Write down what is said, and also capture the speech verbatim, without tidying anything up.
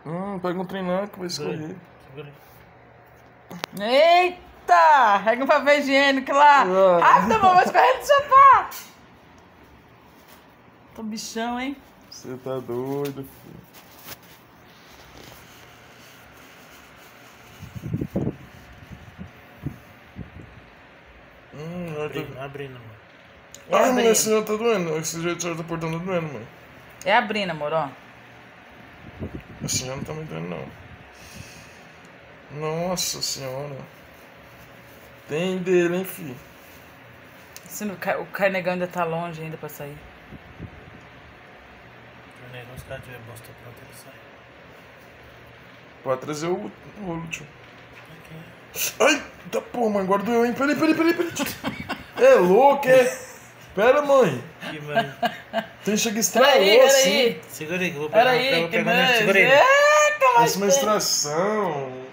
Hum, pega um treinão que vai escorrer. Eita! Pega um papel higiênico lá. Ah. Rápido, amor, vai escorrer do sofá. Tô bichão, hein? Você tá doido, filho. Hum, Abrindo, tá... abrindo, mano. É Ai, abrindo. mãe, esse já tá doendo. Esse jeito já tá portando doendo, mãe. É abrindo, amor, ó. Assim já não tá me doendo, não. Nossa senhora. Tem dele, hein, filho. Se no ca- o carnegão ainda tá longe ainda pra sair. O negócio, se o cara tiver bosta pronta, ele sai. Pode trazer o, o último. Aqui. Ai, tá porra, mãe, agora doeu, hein? Peraí, peraí, peraí, peraí. É louco, é? Pera, mãe. Que mãe. Tem chega estralou Peraí, assim. peraí. Segura aí, que eu vou pegar. Peraí, eu vou que pegar, né? nós... Segura aí. Eita, Parece uma mas... extração.